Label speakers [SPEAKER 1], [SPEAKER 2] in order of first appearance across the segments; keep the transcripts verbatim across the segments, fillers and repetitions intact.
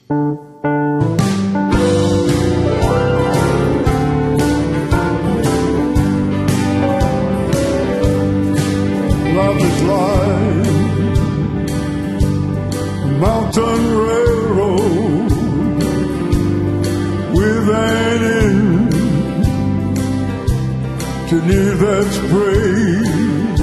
[SPEAKER 1] Love is like a mountain railroad with an end to near that break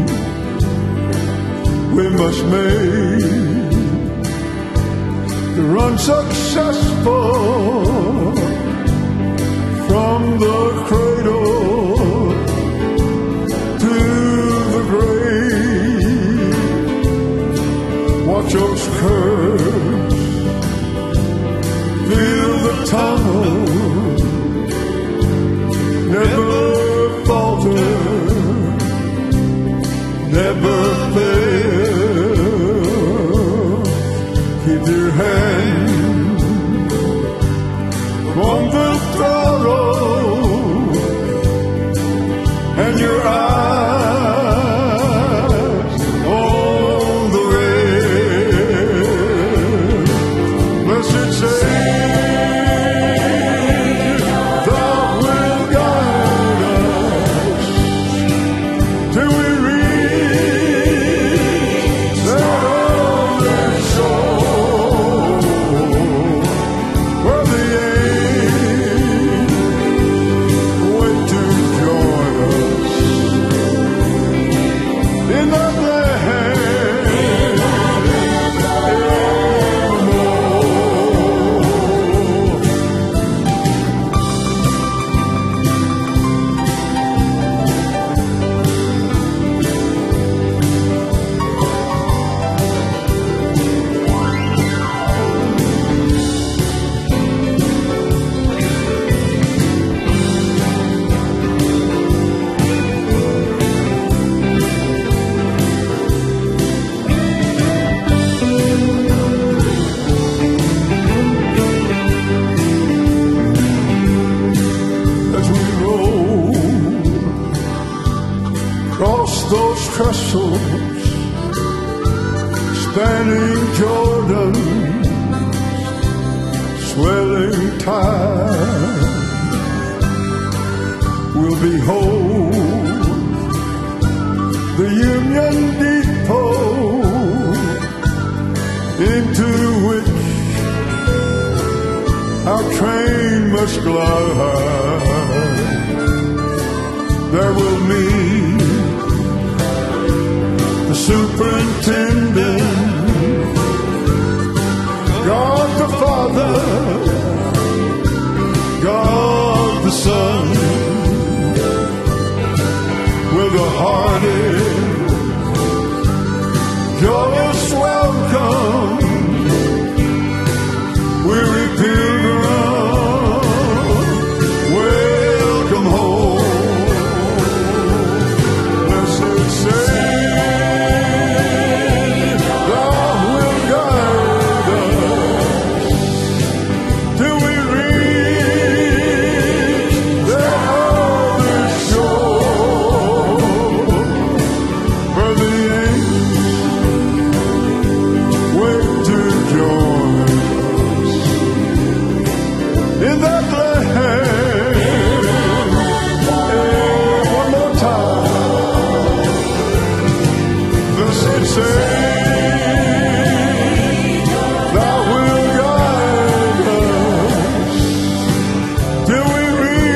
[SPEAKER 1] we must make to run successful from the cradle to the grave. Watch those curves fill the tunnel, never falter, never fail. Keep your hand on the throttle and your eyes on the rail. Blessed Savior, Thou wilt guide us till we reach that other shore where the angels wait to join us in that land evermore. As we roll across those trestles, spanning Jordan, swelling tide, we'll behold the Union Depot into which our train must glide. There will meet the superintendent, God the Father, God the Son, with a hearty, joyous welcome. Weary pilgrim, welcome home. Blessed Savior, Thou wilt guide us till we reach that other shore where the angels wait to join us in that land. Eh, one more time. Blessed Savior, Thou wilt guide us till we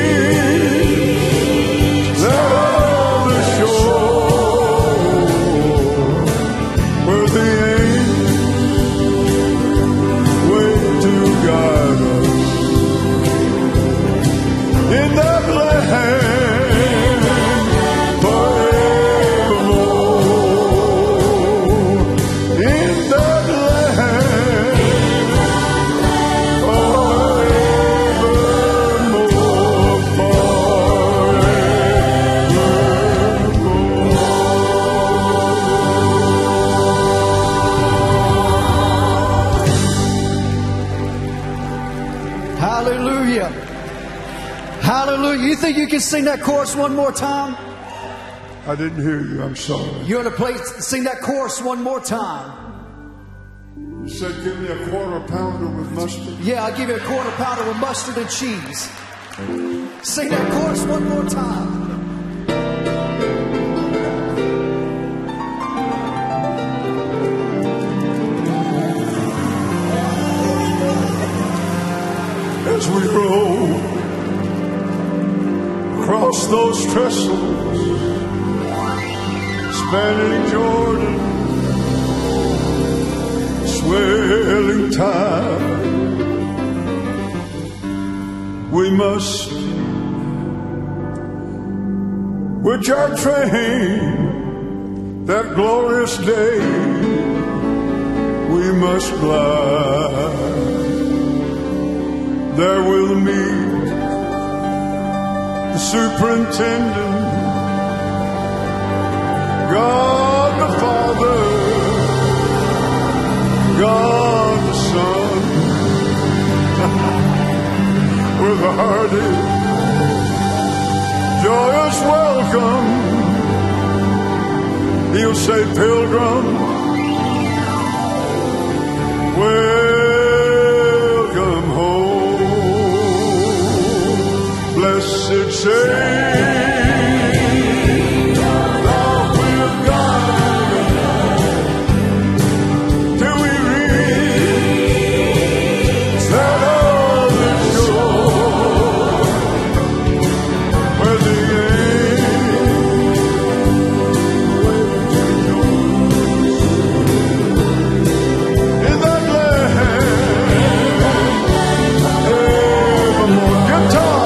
[SPEAKER 1] reach that other shore where the angels wait to guide us in that land forevermore. In that land
[SPEAKER 2] Hallelujah. Hallelujah. You think you can sing that chorus one more time?
[SPEAKER 1] I didn't hear you. I'm sorry.
[SPEAKER 2] You're in a place to sing that chorus one more time.
[SPEAKER 1] You said, give me a quarter pounder with mustard.
[SPEAKER 2] Yeah, I'll give you a quarter pounder with mustard and cheese. Sing that chorus one more time.
[SPEAKER 1] As we roll across those trestles, spanning Jordan, swelling tide, we must, which our train, that glorious day, we must glide. There we'll meet the superintendent, God the Father, God the Son, with a hearty, joyous welcome. He'll say, Pilgrim, welcome home. Blessed Savior, thou wilt guide us till we reach that other shore where the angels in that land evermore. Guitar.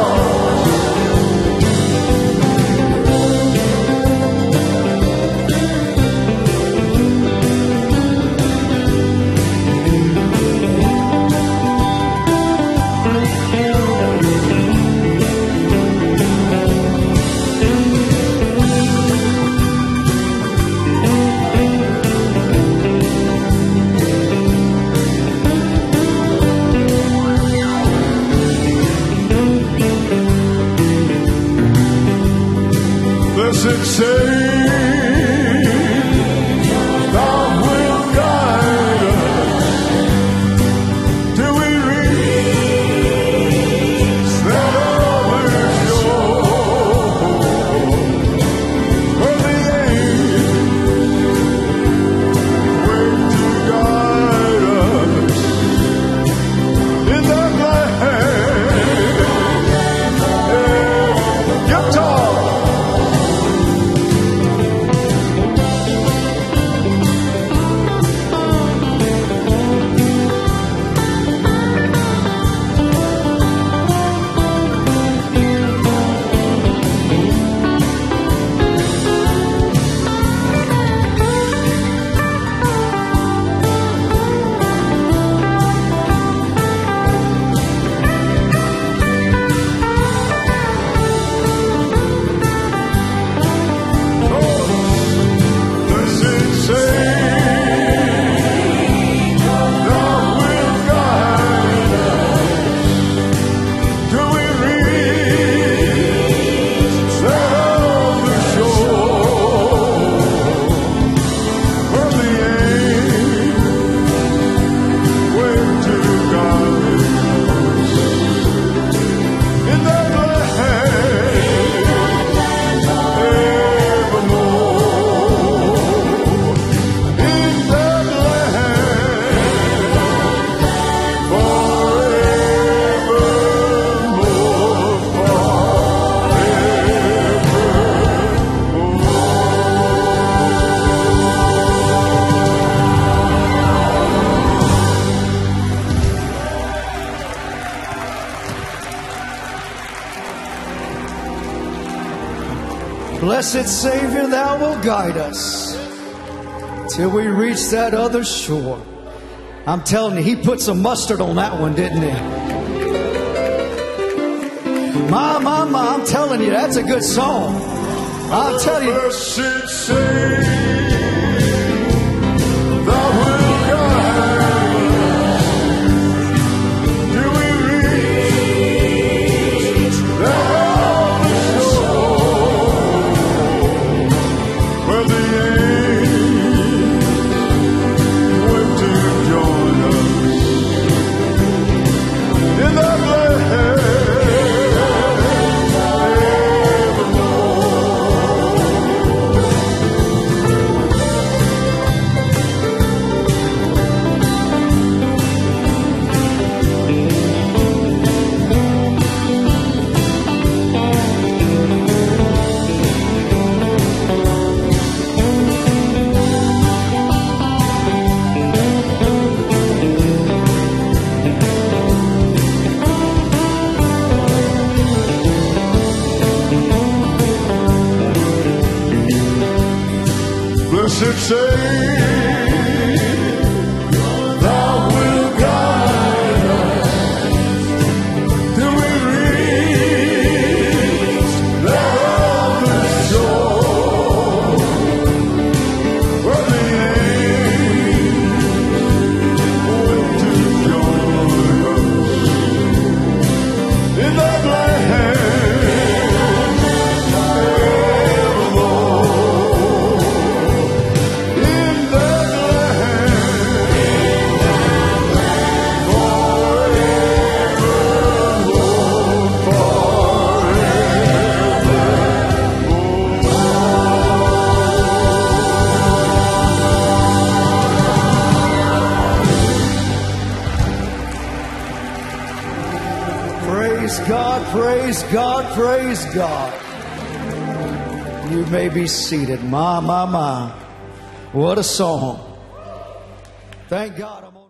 [SPEAKER 1] Blessed Savior, thou wilt guide us till we reach that other shore where the angels wait to guide us in that land. Guitar.
[SPEAKER 2] Blessed Savior, thou wilt guide us till we reach that other shore. I'm telling you, he put some mustard on that one, didn't he? My, my, my, I'm telling you, that's a good song. I'll tell you.
[SPEAKER 1] Blessed Savior, thou wilt guide us till we reach that other shore where the angels went to join. Blessed Savior, thou wilt guide us till we reach that other shore where the angels wait to join us in that land.
[SPEAKER 2] Praise God, praise God, praise God. You may be seated. My, my, my. What a song. Thank God I'm on.